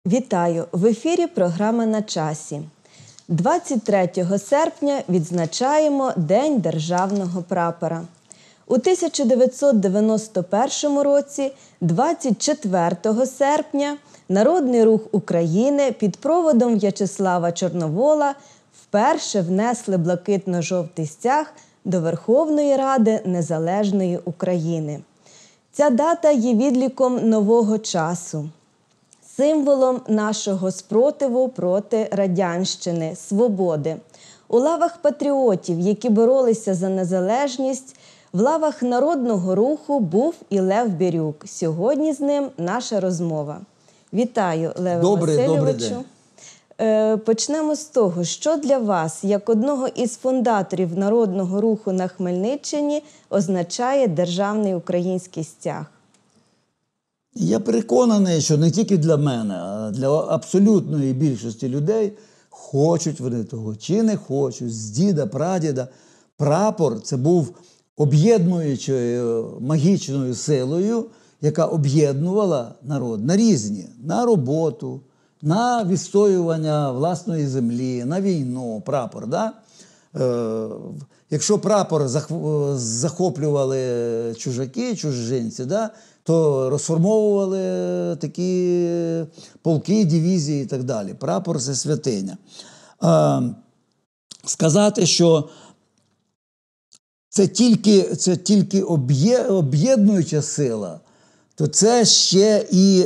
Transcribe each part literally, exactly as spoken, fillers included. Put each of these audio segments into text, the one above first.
Вітаю! В ефірі програма «На часі». двадцять третього серпня відзначаємо День Державного прапора. У тисяча дев'ятсот дев'яносто першому році, двадцять четвертого серпня, Народний Рух України під проводом В'ячеслава Чорновола вперше внесли блакитно-жовтий стяг до Верховної Ради Незалежної України. Ця дата є відліком нового часу, символом нашого спротиву проти радянщини, свободи. У лавах патріотів, які боролися за незалежність, в лавах Народного Руху був і Лев Бірюк. Сьогодні з ним наша розмова. Вітаю, Леве Добрий, Васильовичу. добрий день. Е, Почнемо з того, що для вас, як одного із фундаторів Народного Руху на Хмельниччині, означає державний український стяг? Я переконаний, що не тільки для мене, а для абсолютної більшості людей, хочуть вони того чи не хочуть, з діда, прадіда. Прапор – це був об'єднуючою магічною силою, яка об'єднувала народ на різні, на роботу, на відстоювання власної землі, на війну, прапор. Да? Е, якщо прапор захоплювали чужаки, чужинці, да, то розформовували такі полки, дивізії і так далі. Прапор – це святиня. Е, сказати, що це тільки, це тільки об'єднуюча сила, то це ще і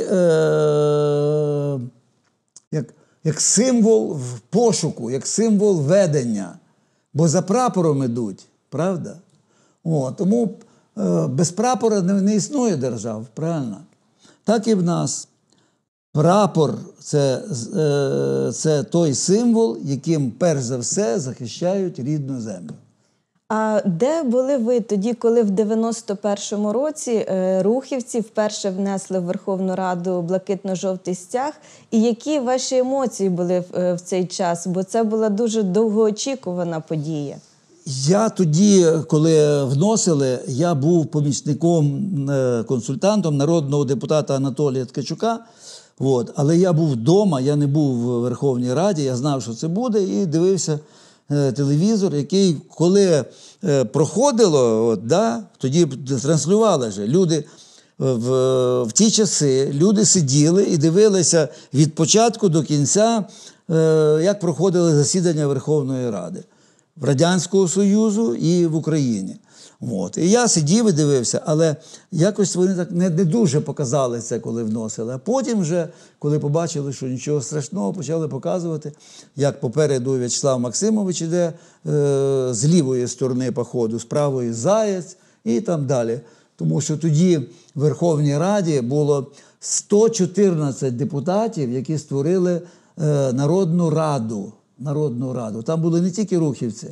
е, як, як символ пошуку, як символ ведення. Бо за прапором ідуть, правда? О, тому е, без прапора не, не існує держав, правильно? Так і в нас. Прапор – це, е, це той символ, яким перш за все захищають рідну землю. А де були ви тоді, коли в дев'яносто першому році рухівці вперше внесли в Верховну Раду блакитно-жовтий стяг? І які ваші емоції були в цей час? Бо це була дуже довгоочікувана подія. Я тоді, коли вносили, я був помічником, консультантом народного депутата Анатолія Ткачука. От. Але я був вдома, я не був в Верховній Раді, я знав, що це буде, і дивився телевізор, який, коли е, проходило, от, да, тоді транслювали же. Люди в, в ті часи, люди сиділи і дивилися від початку до кінця, е, як проходили засідання Верховної Ради. В Радянського Союзу і в Україні. От. І я сидів і дивився, але якось вони так не, не дуже показали це, коли вносили. А потім вже, коли побачили, що нічого страшного, почали показувати, як попереду В'ячеслав Максимович іде е, з лівої сторони походу, з правої Заєць і там далі. Тому що тоді в Верховній Раді було сто чотирнадцять депутатів, які створили е, Народну Раду. Народну Раду. Там були не тільки рухівці.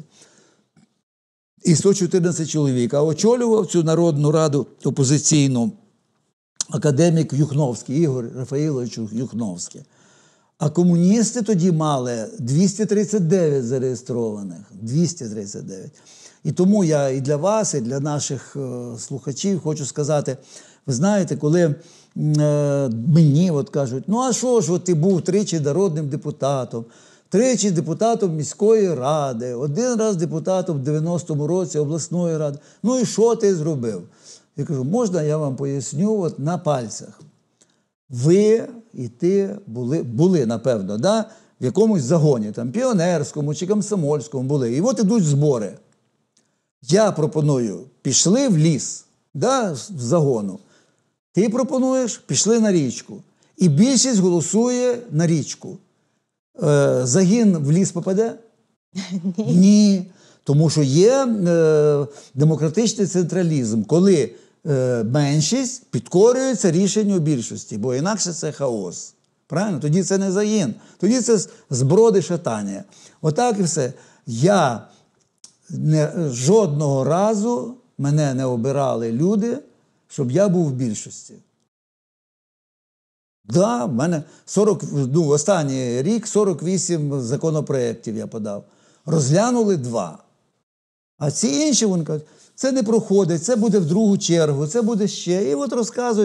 І сто чотирнадцять чоловік. А очолював цю Народну Раду опозиційну академік Юхновський, Ігор Рафаїлович Юхновський. А комуністи тоді мали двісті тридцять дев'ять зареєстрованих. двісті тридцять дев'ять. І тому я і для вас, і для наших е, слухачів хочу сказати, ви знаєте, коли е, мені от кажуть, ну а що ж, от ти був тричі народним депутатом, тричі депутатом міської ради, один раз депутатом в дев'яностому році обласної ради. Ну і що ти зробив? Я кажу, можна я вам поясню от на пальцях. Ви і ти були, були напевно, да? В якомусь загоні, там, піонерському чи комсомольському були. І от ідуть збори. Я пропоную, пішли в ліс, да, з загону. Ти пропонуєш, пішли на річку. І більшість голосує на річку. Загін в ліс попаде? Ні. Ні. Тому що є е, демократичний централізм, коли е, меншість підкорюється рішенню більшості, бо інакше це хаос. Правильно? Тоді це не загін. Тоді це зброди шатання. Отак і все. Я не, жодного разу мене не обирали люди, щоб я був в більшості. Так, да, в мене сорок, ну, останній рік сорок вісім законопроєктів я подав. Розглянули два. А ці інші, вони кажуть, це не проходить, це буде в другу чергу, це буде ще. І от розказують,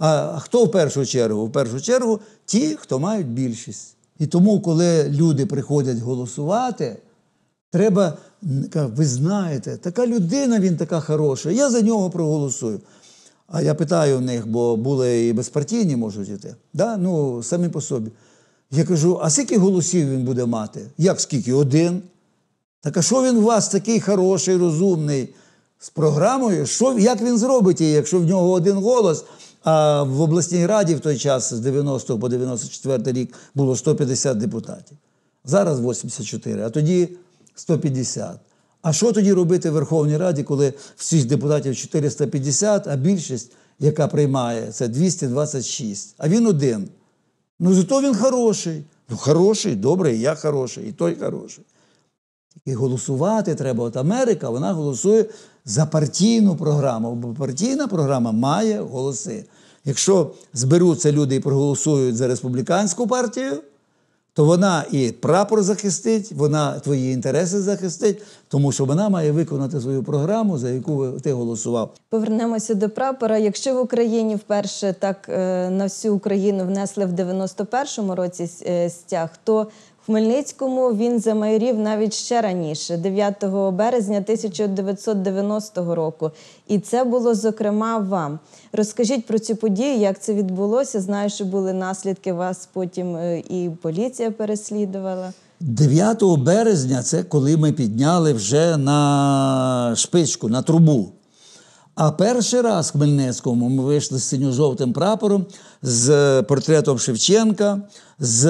А хто в першу чергу? В першу чергу ті, хто мають більшість. І тому, коли люди приходять голосувати, треба, ви знаєте, така людина, він така хороша, я за нього проголосую. А я питаю в них, бо були і безпартійні можуть йти, да? Ну, самі по собі. Я кажу, а скільки голосів він буде мати? Як скільки? Один? Так а що він у вас такий хороший, розумний, з програмою? Що, як він зробить її, якщо в нього один голос, а в обласній раді в той час з дев'яностого по дев'яносто четвертий рік було сто п'ятдесят депутатів. Зараз вісімдесят чотири, а тоді сто п'ятдесят. А що тоді робити в Верховній Раді, коли всіх депутатів чотириста п'ятдесят, а більшість, яка приймає, це двісті двадцять шість, а він один. Ну, зато він хороший. Ну, хороший, добре, і я хороший, і той хороший. І голосувати треба. От Америка, вона голосує за партійну програму, бо партійна програма має голоси. Якщо зберуться люди і проголосують за республіканську партію, то вона і прапор захистить, вона твої інтереси захистить, тому що вона має виконати свою програму, за яку ти голосував. Повернемося до прапора. Якщо в Україні вперше так е, на всю Україну внесли в дев'яносто першому році е, стяг, то в Хмельницькому він замайорів навіть ще раніше, дев'ятого березня тисяча дев'ятсот дев'яностого року. І це було, зокрема, вам. Розкажіть про цю подію, як це відбулося. Знаю, що були наслідки, вас потім і поліція переслідувала. дев'ятого березня – це коли ми підняли вже на шпичку, на трубу. А перший раз в Хмельницькому ми вийшли з синьо-жовтим прапором, з портретом Шевченка, з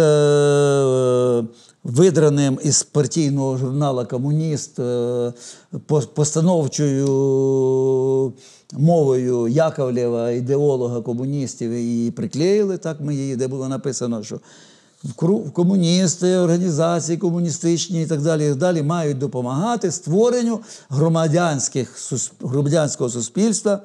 видраним із партійного журналу «Комуніст» постановчою мовою Яковлєва, ідеолога комуністів, і приклеїли, так ми її, де було написано, що в комуністи, організації комуністичні і так далі, і так далі мають допомагати створенню громадянських, громадянського суспільства,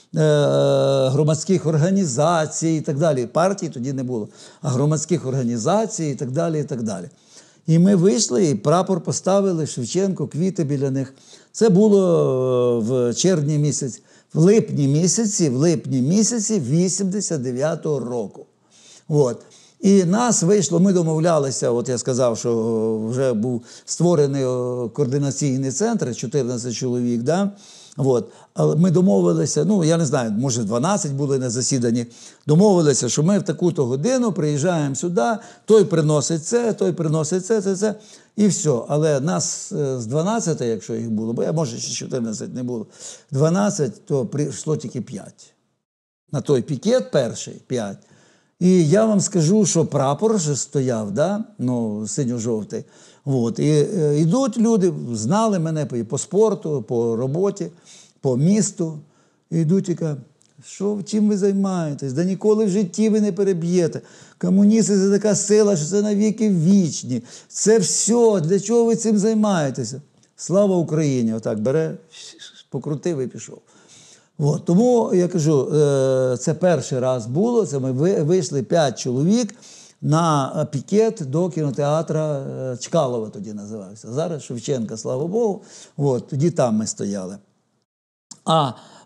громадських організацій і так далі. Партій тоді не було, а громадських організацій і так далі, і так далі. І ми вийшли, і прапор поставили, Шевченко, квіти біля них. Це було в червні місяці, в липні місяці, в липні місяці вісімдесят дев'ятого року. От. І нас вийшло, ми домовлялися, от я сказав, що вже був створений координаційний центр, чотирнадцять чоловік, да? От. Але ми домовилися, ну, я не знаю, може дванадцять були на засіданні, домовилися, що ми в таку-то годину приїжджаємо сюди, той приносить це, той приносить це, це, це, і все. Але нас з дванадцяти, якщо їх було, бо я, може, ще чотирнадцять не було, дванадцять, то прийшло тільки п'ять. На той пікет перший – п'ять. І я вам скажу, що прапор вже стояв, да? Ну, синьо-жовтий. От. І е, йдуть люди, знали мене по, по спорту, по роботі, по місту. І йдуть і кажуть, що, чим ви займаєтесь? Да ніколи в житті ви не переб'єте. Комуністи – це така сила, що це навіки вічні. Це все, для чого ви цим займаєтеся? Слава Україні! Отак бере, покрутив і пішов. От, тому, я кажу, це перший раз було, це ми вийшли п'ять чоловік на пікет до кінотеатра Чкалова, тоді називався. Зараз Шевченка, слава Богу, от, тоді там ми стояли. А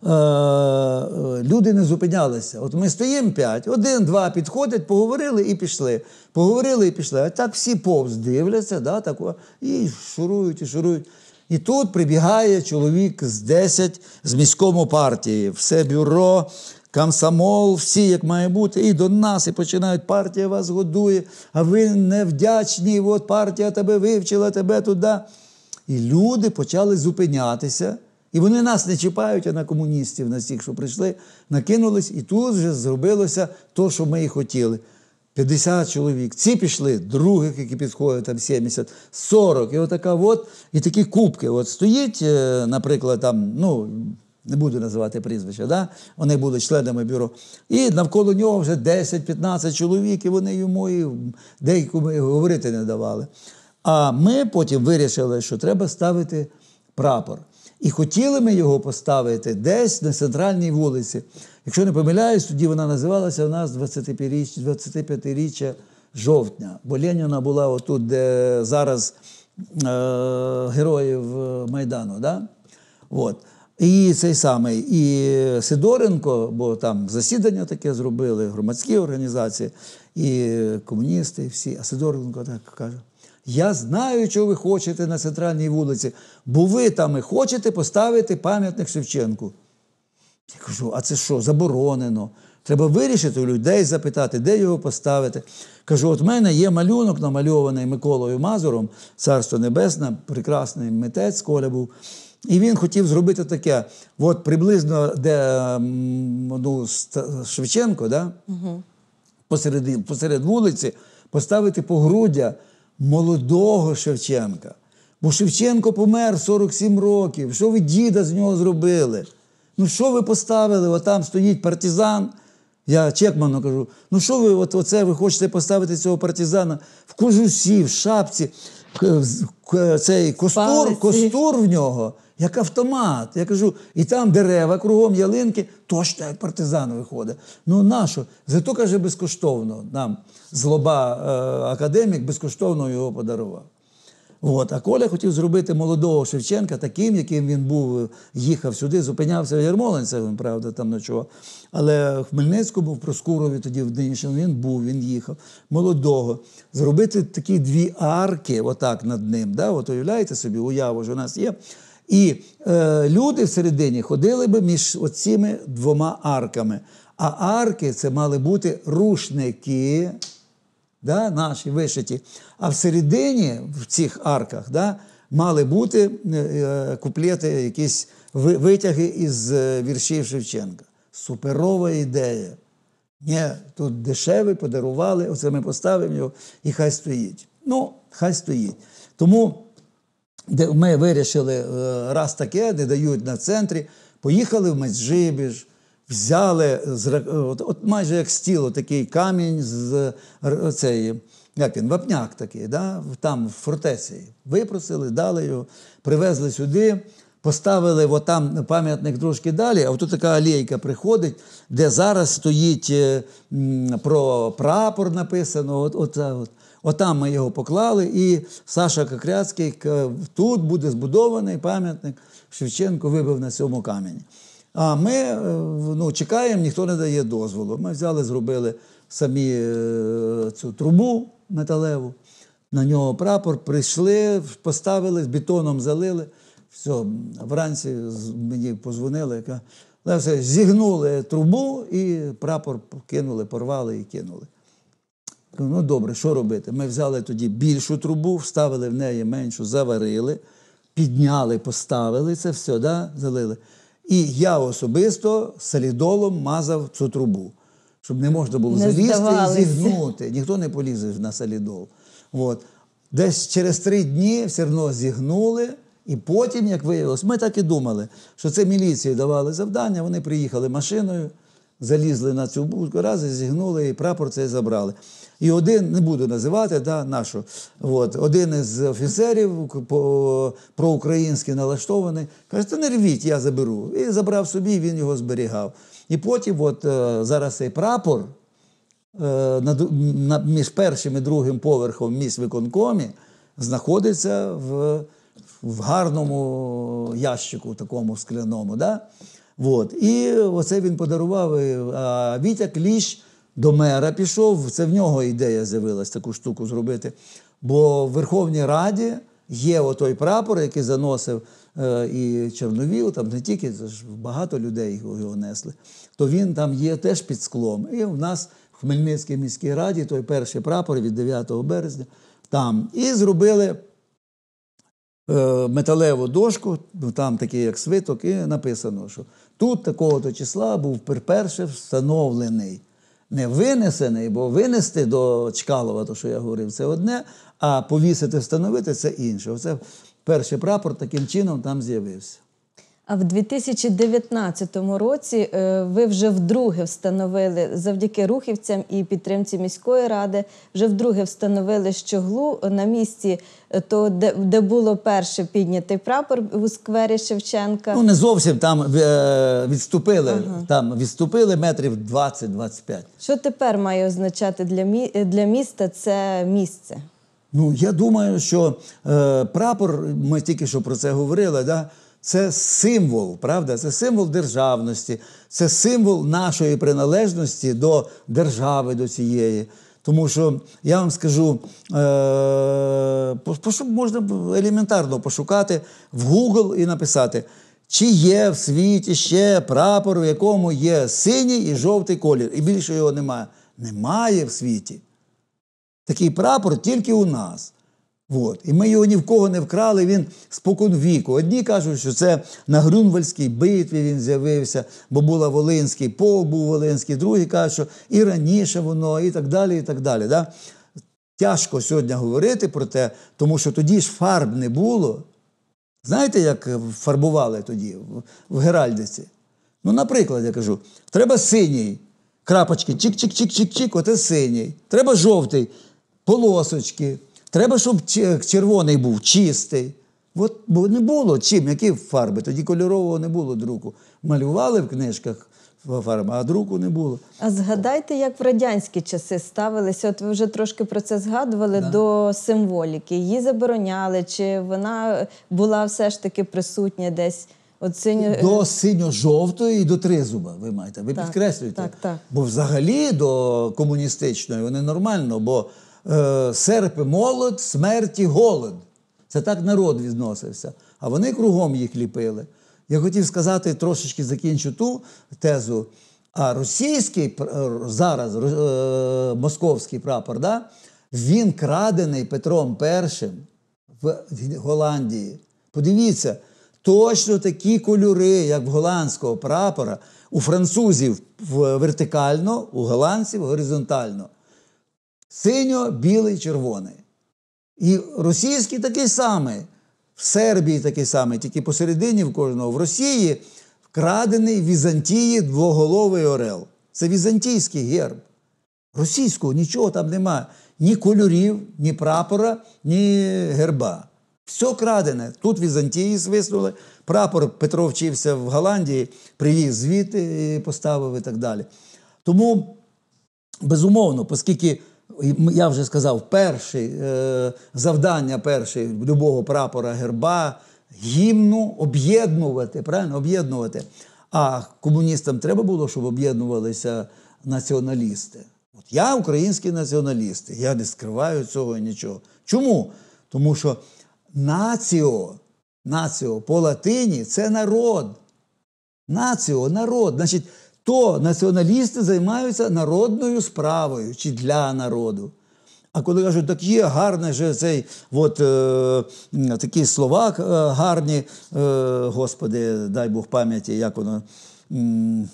е, люди не зупинялися. От ми стоїмо п'ять, один-два підходять, поговорили і пішли. Поговорили і пішли. А так всі повз дивляться, да, так, і шурують, і шурують. І тут прибігає чоловік з десять з міському партії. Все бюро, комсомол, всі як має бути. І до нас, і починають, партія вас годує, а ви невдячні, от партія тебе вивчила, тебе туди. І люди почали зупинятися. І вони нас не чіпають, а на комуністів, на всіх, що прийшли, накинулись. І тут вже зробилося те, що ми і хотіли. п'ятдесят чоловік. Ці пішли, других, які підходять, там сімдесят, сорок. І отака от, і такі кубки. От стоїть, наприклад, там, ну, не буду називати прізвища, да? Вони були членами бюро. І навколо нього вже десять-п'ятнадцять чоловік, і вони йому і деякому говорити не давали. А ми потім вирішили, що треба ставити прапор. І хотіли ми його поставити десь на центральній вулиці. Якщо не помиляюсь, тоді вона називалася у нас двадцятип'ятиріччя жовтня. Бо Леніна була отут, де зараз е, героїв Майдану. Да? От. І цей самий, і Сидоренко, бо там засідання таке зробили, громадські організації, і комуністи, і всі. А Сидоренко так каже: я знаю, що ви хочете на центральній вулиці, бо ви там і хочете поставити пам'ятник Шевченку. Я кажу, а це що, заборонено? Треба вирішити у людей, запитати, де його поставити. Кажу, от в мене є малюнок, намальований Миколою Мазуром, царство небесне, прекрасний митець Коля був. І він хотів зробити таке, от приблизно, де ну, Шевченко, да? Угу. посеред, посеред вулиці, поставити погруддя молодого Шевченка. Бо Шевченко помер в сорок сім років. Що ви діда з нього зробили? Ну що ви поставили? От там стоїть партизан. Я Чекману кажу, ну що ви, от, оце ви хочете поставити цього партизана в кожусі, в шапці, цей костур, костур в нього, як автомат. Я кажу, і там дерева, кругом ялинки, точно як партизан виходить. Ну нащо? Зато, каже, безкоштовно. Нам Злоба е, академік безкоштовно його подарував. От. А Коля хотів зробити молодого Шевченка таким, яким він був, їхав сюди, зупинявся в Ярмолинцях, він, правда, там ночував. Але в Хмельницькому, в Проскурові тоді в нинішньому він був, він їхав. Молодого. Зробити такі дві арки, отак над ним. Да? От уявляєте собі, уяву, що у нас є. І е, люди всередині ходили би між оціми двома арками. А арки – це мали бути рушники, да, наші вишиті. А всередині, в цих арках, да, мали бути е, куплети, якісь витяги із е, віршів Шевченка. Суперова ідея. Ні, тут дешевий, подарували, оце ми поставимо його, і хай стоїть. Ну, хай стоїть. Тому ми вирішили, раз таке, не дають на центрі, поїхали в Меджибіж, взяли, от, от майже як стіл, такий камінь з цей, як він, вапняк такий, да? Там в фортеці. Випросили, дали його, привезли сюди, поставили от там пам'ятник трошки далі, а от така алейка приходить, де зараз стоїть м, про прапор написано, от, от, от. Отам ми його поклали, і Саша Кокряцький, тут буде збудований пам'ятник, Шевченко вибив на цьому камені. А ми ну, чекаємо, ніхто не дає дозволу. Ми взяли, зробили самі цю трубу металеву, на нього прапор, прийшли, поставили, з бетоном залили. Все, вранці мені подзвонили, яка, зігнули трубу і прапор кинули, порвали і кинули. Ну, добре, що робити? Ми взяли тоді більшу трубу, вставили в неї меншу, заварили, підняли, поставили це все, да, залили. І я особисто солідолом мазав цю трубу, щоб не можна було не залізти здавалися. І зігнути. Ніхто не полізе на солідол. От. Десь через три дні все одно зігнули, і потім, як виявилось, ми так і думали, що це міліції давали завдання, вони приїхали машиною, залізли на цю будку, раз і зігнули, і прапор цей забрали. І один, не буду називати, да, нашу, от, один із офіцерів по, проукраїнськи налаштований, каже, та не рвіть, я заберу. І забрав собі, він його зберігав. І потім от, зараз цей прапор на, на, між першим і другим поверхом в міськвиконкомі знаходиться в, в гарному ящику, такому скляному. Да? От. І оце він подарував, а Вітя Кліщ до мера пішов, це в нього ідея з'явилась таку штуку зробити. Бо в Верховній Раді є отой прапор, який заносив е, і Чорновіл, там не тільки, це ж багато людей його несли, то він там є теж під склом. І в нас в Хмельницькій міській раді той перший прапор від дев'ятого березня там. І зробили е, металеву дошку, там такий як свиток, і написано, що тут такого-то числа був вперше встановлений. Не винесений, бо винести до Чкалова, то, що я говорив, це одне, а повісити, встановити – це інше. Оце перший прапор таким чином там з'явився. А в дві тисячі дев'ятнадцятому році ви вже вдруге встановили, завдяки рухівцям і підтримці міської ради, вже вдруге встановили щоглу на місці, то, де, де було перше піднятий прапор у сквері Шевченка. Ну, не зовсім, там відступили, ага. там відступили метрів двадцять - двадцять п'ять. Що тепер має означати для, мі... для міста це місце? Ну, я думаю, що е, прапор, ми тільки що про це говорили, да? це символ, правда? Це символ державності, це символ нашої приналежності до держави, до цієї. Тому що, я вам скажу, е- можна елементарно пошукати в Google і написати, чи є в світі ще прапор, в якому є синій і жовтий колір. І більше його немає. Немає в світі. Такий прапор тільки у нас. От. І ми його ні в кого не вкрали, він споконвіку. Одні кажуть, що це на Грюнвальдській битві він з'явився, бо була Волинський полк, був Волинський. Другі кажуть, що і раніше воно, і так далі, і так далі. Да? Тяжко сьогодні говорити про те, тому що тоді ж фарб не було. Знаєте, як фарбували тоді в геральдиці? Ну, наприклад, я кажу, треба синій, крапочки, чик-чик-чик-чик-чик, оце синій. Треба жовтий, полосочки. Треба, щоб червоний був, чистий. От, бо не було чим, які фарби. Тоді кольорового не було друку. Малювали в книжках фарби, а друку не було. А згадайте, як в радянські часи ставилися, от ви вже трошки про це згадували, да. до символіки. Її забороняли, чи вона була все ж таки присутня десь? От синьо... До синьо-жовтої і до тризуба, ви маєте, ви так, підкреслюєте. Так, так. Бо взагалі до комуністичної вони нормально, бо е, серп і молот, смерть і голод. Це так народ відносився. А вони кругом їх ліпили. Я хотів сказати, трошечки закінчу ту тезу, а російський, зараз е, московський прапор, да, він крадений Петром І в Голландії. Подивіться, точно такі кольори, як в голландського прапора, у французів вертикально, у голландців горизонтально. Синьо, білий, червоний. І російський такий самий. В Сербії такий самий, тільки посередині в кожного. В Росії вкрадений в Візантії двоголовий орел. Це візантійський герб. Російського нічого там немає. Ні кольорів, ні прапора, ні герба. Все крадене. Тут в Візантії свиснули. Прапор Петро вчився в Голландії, привіз звідти і поставив і так далі. Тому, безумовно, оскільки, я вже сказав, перший, е, завдання перше любого прапора, герба, гімну об'єднувати, правильно, об'єднувати. А комуністам треба було, щоб об'єднувалися націоналісти. От я український націоналіст, я не скриваю цього нічого. Чому? Тому що націо, націо по латині – це народ. Націо – народ. Значить, то націоналісти займаються народною справою чи для народу. А коли кажуть, так є гарний же цей, от, е, такі слова е, гарні, е, Господи, дай Бог пам'яті, як воно, м,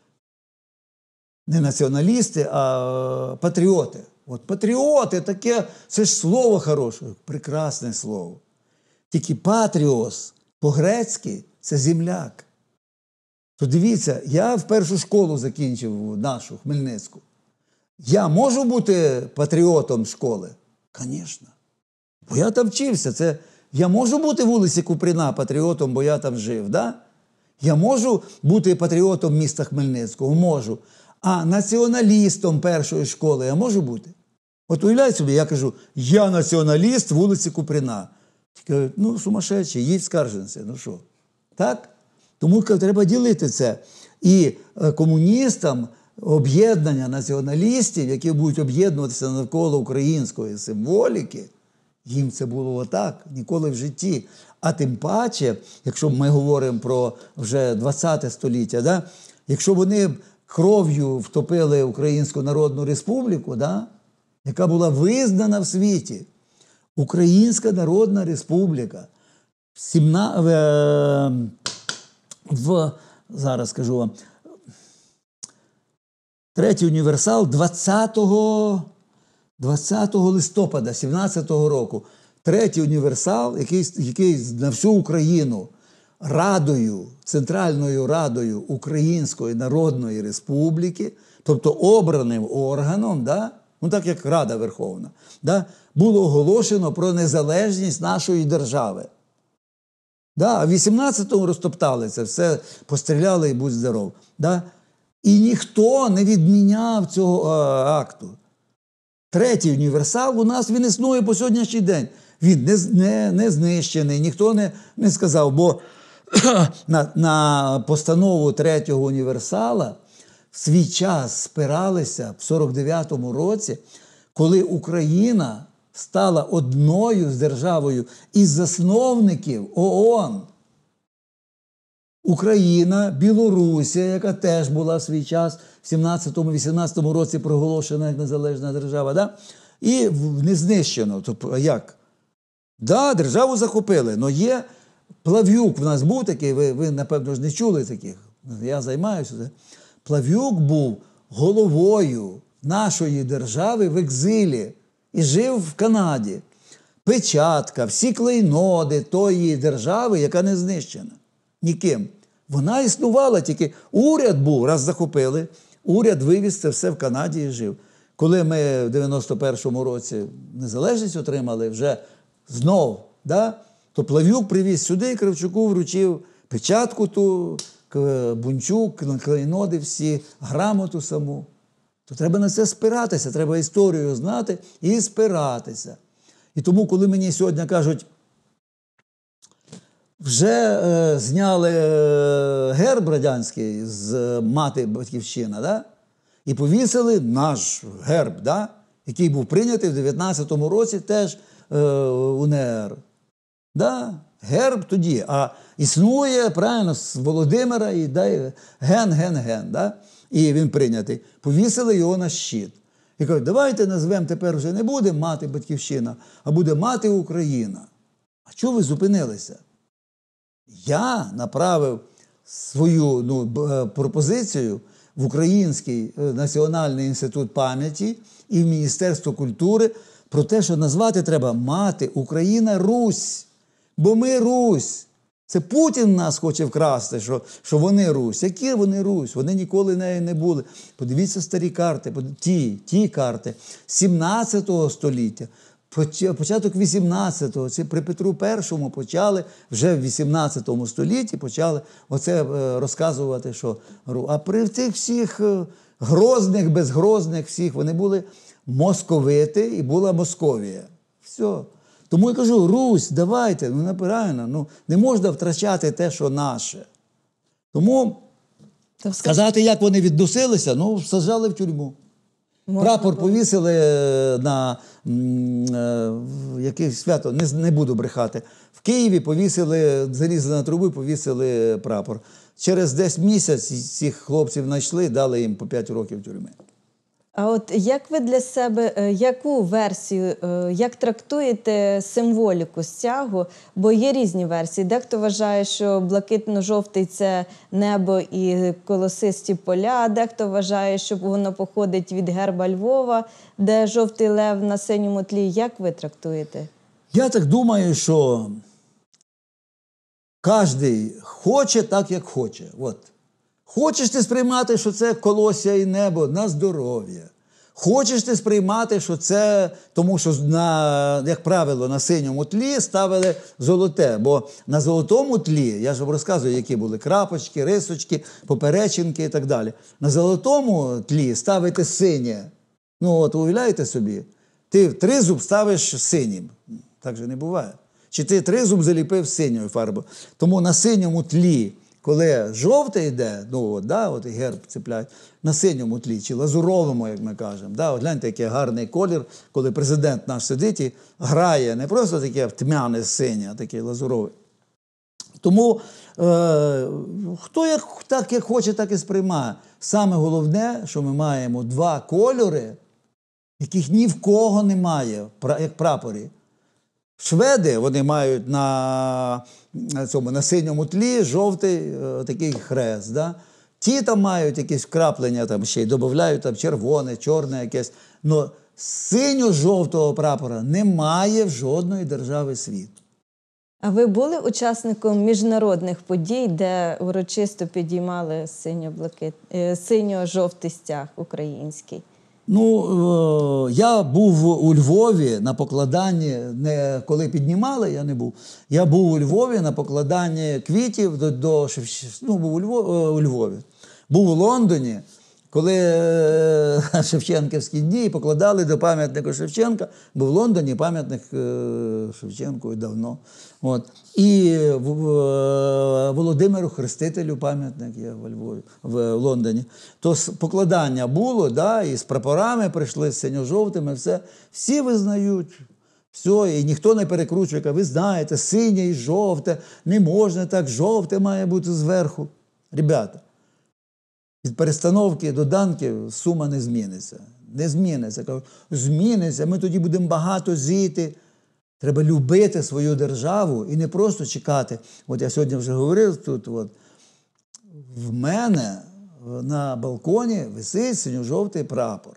не націоналісти, а патріоти. От патріоти таке, це ж слово хороше, прекрасне слово. Тільки патріос по-грецьки – це земляк. То дивіться, я в першу школу закінчив нашу, Хмельницьку. Я можу бути патріотом школи? Звісно. Бо я там вчився. Це, я можу бути вулиці Купріна патріотом, бо я там жив, да? Я можу бути патріотом міста Хмельницького? Можу. А націоналістом першої школи я можу бути? От уявляйте собі, я кажу, я націоналіст вулиці Купріна. Кажуть, ну, сумасшедший, їдь скаржися, ну що? Так? Тому треба ділити це. І комуністам об'єднання націоналістів, які будуть об'єднуватися навколо української символіки, їм це було отак, ніколи в житті. А тим паче, якщо ми говоримо про вже двадцяте століття, да, якщо вони кров'ю втопили Українську Народну Республіку, да, яка була визнана в світі, Українська Народна Республіка, сімна... в, зараз скажу вам, третій універсал двадцятого листопада сімнадцятого року. Третій універсал, який, який на всю Україну Радою, Центральною Радою Української Народної Республіки, тобто обраним органом, да, ну так як Рада Верховна, да, було оголошено про незалежність нашої держави. Да, а в вісімнадцятому розтоптали це, все постріляли і будь здоров. Да? І ніхто не відміняв цього а, акту. Третій універсал у нас, він існує по сьогоднішній день. Він не, не, не знищений, ніхто не, не сказав, бо на, на постанову третього універсала в свій час спиралися в сорок дев'ятому році, коли Україна стала одною з державою із засновників ООН. Україна, Білорусія, яка теж була в свій час в сімнадцятому-вісімнадцятому році проголошена як незалежна держава, да? І не знищено. Тобто, як? Да, державу захопили, але є Плав'юк, в нас був такий, ви, ви напевно ж не чули таких, я займаюся. Плав'юк був головою нашої держави в екзилі і жив в Канаді. Печатка, всі клейноди тої держави, яка не знищена ніким. Вона існувала, тільки уряд був, раз захопили, уряд вивіз це все в Канаді і жив. Коли ми в дев'яносто першому році незалежність отримали, вже знов, да, то Плав'юк привіз сюди, Кравчуку вручив печатку ту, Бунчук, клейноди всі, грамоту саму. То треба на це спиратися, треба історію знати і спиратися. І тому, коли мені сьогодні кажуть, вже е, зняли е, герб радянський з мати Батьківщина, да? І повісили наш герб, да? Який був прийнятий в дев'ятнадцятому році теж е, УНР. Да? Герб тоді, а існує, правильно, з Володимира і дай ген, ген, ген, да? І він прийнятий. Повісили його на щит. І кажуть, давайте назвемо тепер вже не буде мати Батьківщина, а буде мати Україна. А чого ви зупинилися? Я направив свою ну, пропозицію в Український національний інститут пам'яті і в Міністерство культури про те, що назвати треба «Мати Україна Русь». Бо ми Русь. Це Путін нас хоче вкрасти, що, що вони Русь. Які вони Русь? Вони ніколи нею не були. Подивіться старі карти, ті, ті карти сімнадцятого століття. Початок вісімнадцятого, це при Петру Першому почали, вже в вісімнадцятому столітті почали оце розказувати, що... А при тих всіх грозних, безгрозних всіх, вони були московити і була Московія. Все. Тому я кажу, Русь, давайте, ну правильно, ну не можна втрачати те, що наше. Тому сказати, як вони відносилися, ну, саджали в тюрму. Прапор повісили на е, якесь свято, не, не буду брехати. В Києві повісили, залізли на трубу і повісили прапор. Через десь місяць цих хлопців знайшли, дали їм по п'ять років тюрми. А от як ви для себе, яку версію, як трактуєте символіку стягу? Бо є різні версії. Дехто вважає, що блакитно-жовтий – це небо і колосисті поля, дехто вважає, що воно походить від герба Львова, де жовтий лев на синьому тлі. Як ви трактуєте? Я так думаю, що кожен хоче так, як хоче. От. Хочеш ти сприймати, що це колосся і небо на здоров'я. Хочеш ти сприймати, що це, тому що, на, як правило, на синьому тлі ставили золоте. Бо на золотому тлі, я ж вам розказую, які були крапочки, рисочки, поперечинки і так далі. На золотому тлі ставити синє. Ну от, уявляєте собі, ти тризуб ставиш синім. Так же не буває. Чи ти тризуб заліпив синьою фарбою. Тому на синьому тлі, коли жовте йде, ну от, да, от і герб цепляють, на синьому тлі, чи лазуровому, як ми кажемо. Да, от гляньте, який гарний колір, коли президент наш сидить і грає, не просто таке тьмяне синє, а такий лазуровий. Тому е, хто як, так, як хоче, так і сприймає. Саме головне, що ми маємо два кольори, яких ні в кого немає, як прапорі. Шведи, вони мають на, на, цьому, на синьому тлі жовтий е, такий хрест. Да? Ті там мають якісь вкраплення, там ще й додають там, червоне, чорне якесь. Но синьо-жовтого прапора немає в жодної держави світу. А ви були учасником міжнародних подій, де урочисто підіймали синьо-блакит, е, синьо-жовтий стяг український? Ну, я був у Львові на покладанні, не коли піднімали, я не був. Я був у Львові на покладанні квітів до, до ну, був у Львові, у Львові. Був у Лондоні, коли е, Шевченківські дні покладали до пам'ятника Шевченка, бо в Лондоні пам'ятник е, Шевченку давно. От. І в, в, Володимиру Хрестителю пам'ятник є в Львові, в Лондоні. То покладання було, да, і з прапорами прийшли, з синьо-жовтими, все. Всі визнають. Все, і ніхто не перекручує, каже, ви знаєте, синє і жовте, не можна так, жовте має бути зверху. Ребята, від перестановки до данки сума не зміниться. Не зміниться. Кажуть, зміниться, ми тоді будемо багато зійти. Треба любити свою державу і не просто чекати. От я сьогодні вже говорив тут, от, в мене на балконі висить синьо-жовтий прапор.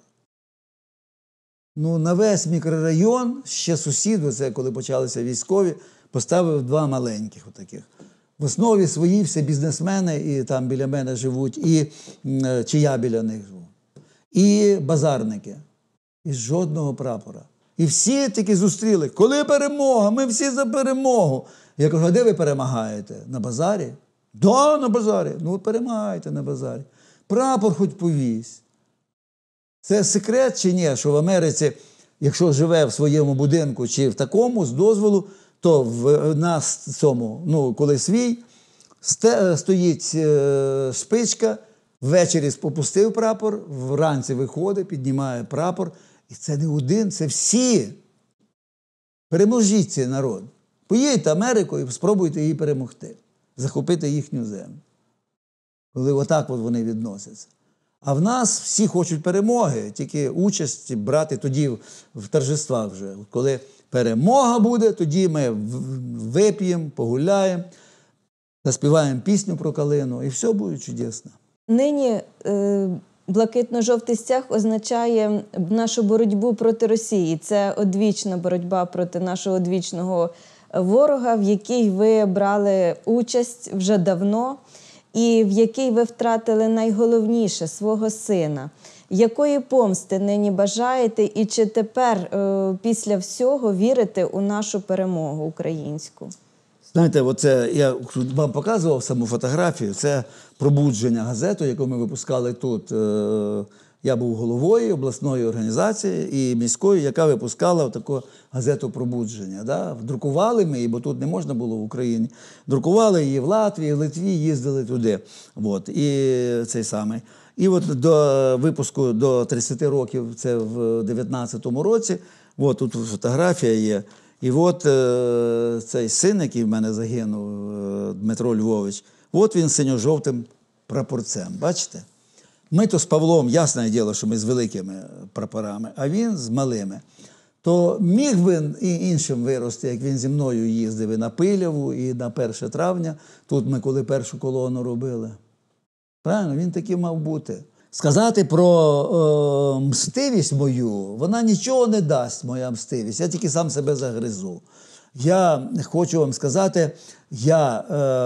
Ну, на весь мікрорайон, ще сусід, це коли почалися військові, поставив два маленьких отаких. В основі свої всі бізнесмени, і там біля мене живуть, і чи я біля них живу, і базарники. І жодного прапора. І всі таки зустріли, коли перемога, ми всі за перемогу. Я кажу, а де ви перемагаєте? На базарі? Да, на базарі. Ну, перемагаєте на базарі. Прапор хоч повісь. Це секрет чи ні, що в Америці, якщо живе в своєму будинку чи в такому, з дозволу, то в нас цьому, ну, коли свій, стоїть е, шпичка, ввечері попустив прапор, вранці виходить, піднімає прапор. І це не один, це всі. Переможіть цей народ. Поїдьте в Америку і спробуйте її перемогти. Захопити їхню землю. Коли отак от вони відносяться. А в нас всі хочуть перемоги, тільки участь брати тоді в торжествах вже. Коли перемога буде, тоді ми вип'ємо, погуляємо, заспіваємо пісню про калину, і все буде чудесно. Нині е, блакитно-жовтий стяг означає нашу боротьбу проти Росії. Це одвічна боротьба проти нашого одвічного ворога, в якій ви брали участь вже давно, і в якій ви втратили найголовніше – свого сина. Якої помсти нині бажаєте і чи тепер е, після всього вірите у нашу перемогу українську? Знаєте, оце, я вам показував саму фотографію, це «Пробудження» газету, яку ми випускали тут. Я був головою обласної організації і міської, яка випускала таку газету «Пробудження». Да? Друкували ми її, бо тут не можна було в Україні. Друкували її в Латвії, в Литві, їздили туди. От. І цей самий. І от до випуску до тридцяти років, це в дев'ятнадцятому році, от тут фотографія є. І от е, цей син, який в мене загинув, е, Дмитро Львович, от він синьо-жовтим прапорцем, бачите? Ми то з Павлом, ясне діло, що ми з великими прапорами, а він з малими. То міг він і іншим вирости, як він зі мною їздив і на Пиляву, і на перше травня, тут ми коли першу колону робили. Правильно, він такий мав бути. Сказати про е, мстивість мою, вона нічого не дасть, моя мстивість. Я тільки сам себе загризу. Я хочу вам сказати, я,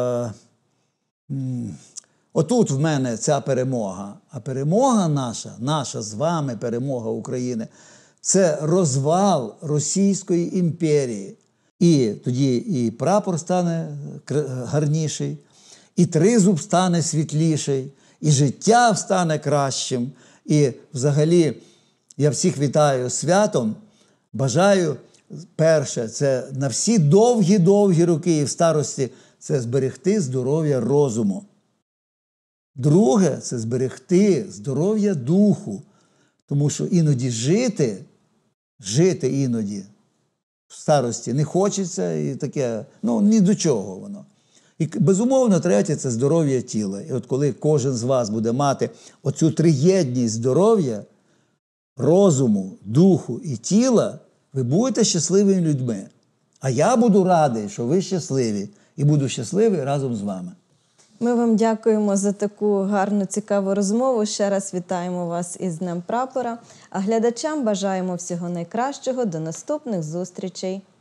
е, отут в мене ця перемога. А перемога наша, наша з вами перемога України, це розвал Російської імперії. І тоді і прапор стане гарніший, і тризуб стане світліший, і життя стане кращим. І взагалі я всіх вітаю святом. Бажаю, перше, це на всі довгі-довгі роки і в старості, це зберегти здоров'я розуму. Друге, це зберегти здоров'я духу. Тому що іноді жити, жити іноді в старості не хочеться і таке, ну, ні до чого воно. І, безумовно, третє – це здоров'я тіла. І от коли кожен з вас буде мати оцю триєдність здоров'я, розуму, духу і тіла, ви будете щасливими людьми. А я буду радий, що ви щасливі. І буду щасливий разом з вами. Ми вам дякуємо за таку гарну, цікаву розмову. Ще раз вітаємо вас із Днем Прапора. А глядачам бажаємо всього найкращого. До наступних зустрічей.